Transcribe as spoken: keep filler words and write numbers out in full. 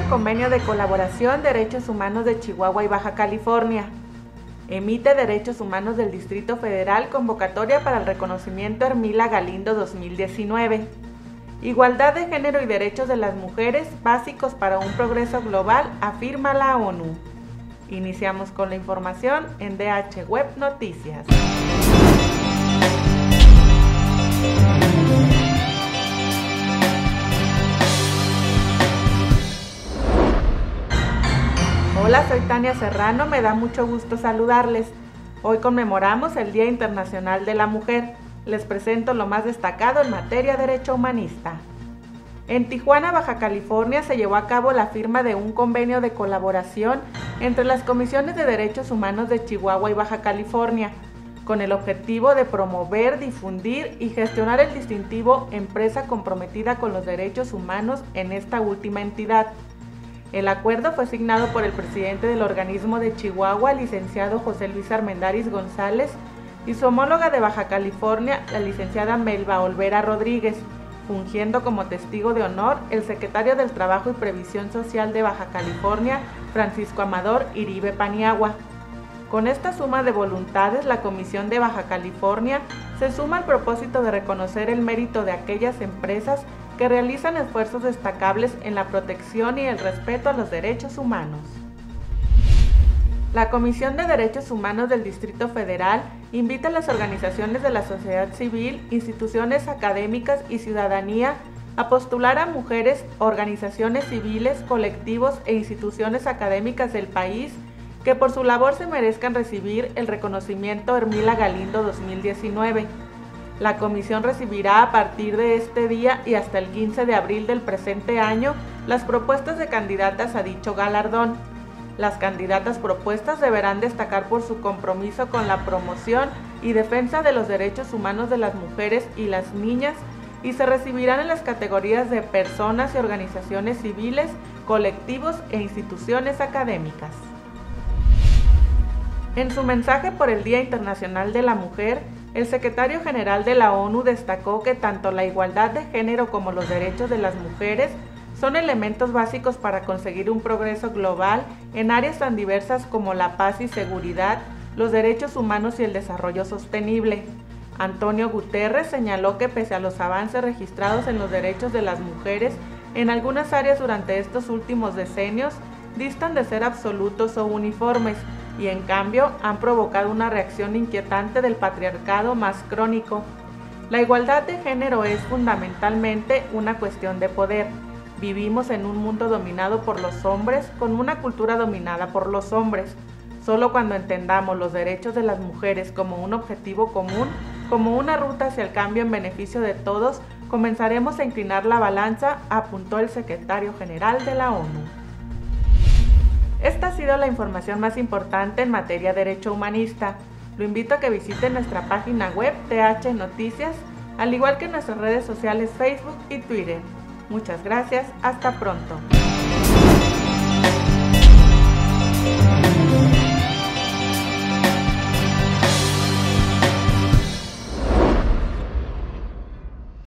Convenio de Colaboración Derechos Humanos de Chihuahua y Baja California. Emite Derechos Humanos del Distrito Federal convocatoria para el reconocimiento Ermila Galindo dos mil diecinueve. Igualdad de género y derechos de las mujeres básicos para un progreso global, afirma la ONU. Iniciamos con la información en D H Web Noticias. Hola, soy Tania Serrano, me da mucho gusto saludarles. Hoy conmemoramos el Día Internacional de la Mujer. Les presento lo más destacado en materia de derecho humanista. En Tijuana, Baja California, se llevó a cabo la firma de un convenio de colaboración entre las Comisiones de Derechos Humanos de Chihuahua y Baja California, con el objetivo de promover, difundir y gestionar el distintivo Empresa Comprometida con los Derechos Humanos en esta última entidad. El acuerdo fue signado por el presidente del organismo de Chihuahua, licenciado José Luis Armendáriz González, y su homóloga de Baja California, la licenciada Melba Olvera Rodríguez, fungiendo como testigo de honor el secretario del Trabajo y Previsión Social de Baja California, Francisco Amador Iribe Paniagua. Con esta suma de voluntades, la Comisión de Baja California se suma al propósito de reconocer el mérito de aquellas empresas que realizan esfuerzos destacables en la protección y el respeto a los derechos humanos. La Comisión de Derechos Humanos del Distrito Federal invita a las organizaciones de la sociedad civil, instituciones académicas y ciudadanía a postular a mujeres, organizaciones civiles, colectivos e instituciones académicas del país que por su labor se merezcan recibir el reconocimiento Ermila Galindo dos mil diecinueve. La comisión recibirá a partir de este día y hasta el quince de abril del presente año las propuestas de candidatas a dicho galardón. Las candidatas propuestas deberán destacar por su compromiso con la promoción y defensa de los derechos humanos de las mujeres y las niñas y se recibirán en las categorías de personas y organizaciones civiles, colectivos e instituciones académicas. En su mensaje por el Día Internacional de la Mujer, el secretario general de la ONU destacó que tanto la igualdad de género como los derechos de las mujeres son elementos básicos para conseguir un progreso global en áreas tan diversas como la paz y seguridad, los derechos humanos y el desarrollo sostenible. Antonio Guterres señaló que pese a los avances registrados en los derechos de las mujeres en algunas áreas durante estos últimos decenios, distan de ser absolutos o uniformes, y en cambio han provocado una reacción inquietante del patriarcado más crónico. La igualdad de género es fundamentalmente una cuestión de poder. Vivimos en un mundo dominado por los hombres, con una cultura dominada por los hombres. Solo cuando entendamos los derechos de las mujeres como un objetivo común, como una ruta hacia el cambio en beneficio de todos, comenzaremos a inclinar la balanza, apuntó el secretario general de la ONU. Esta ha sido la información más importante en materia de derecho humanista. Lo invito a que visite nuestra página web D H Noticias, al igual que nuestras redes sociales Facebook y Twitter. Muchas gracias, hasta pronto.